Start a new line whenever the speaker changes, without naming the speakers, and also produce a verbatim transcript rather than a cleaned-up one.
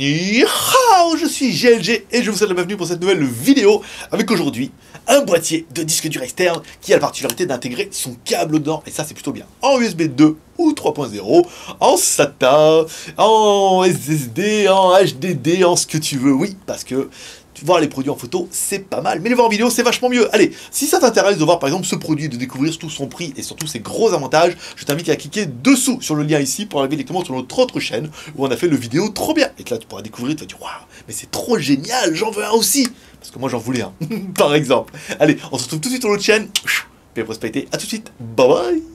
Ni hao, je suis G L G et je vous souhaite la bienvenue pour cette nouvelle vidéo avec aujourd'hui un boîtier de disque dur externe qui a la particularité d'intégrer son câble dedans, et ça c'est plutôt bien, en U S B deux ou trois point zéro, en SATA, en S S D, en H D D, en ce que tu veux, oui, parce que voir les produits en photo, c'est pas mal, mais les voir en vidéo, c'est vachement mieux. Allez, si ça t'intéresse de voir par exemple ce produit, de découvrir tout son prix et surtout ses gros avantages, je t'invite à cliquer dessous sur le lien ici pour arriver directement sur notre autre chaîne où on a fait le vidéo trop bien. Et que là, tu pourras découvrir, tu vas dire, waouh, mais c'est trop génial, j'en veux un aussi. Parce que moi, j'en voulais un, par exemple. Allez, on se retrouve tout de suite sur l'autre chaîne. Paix et prospérité, à tout de suite, bye bye.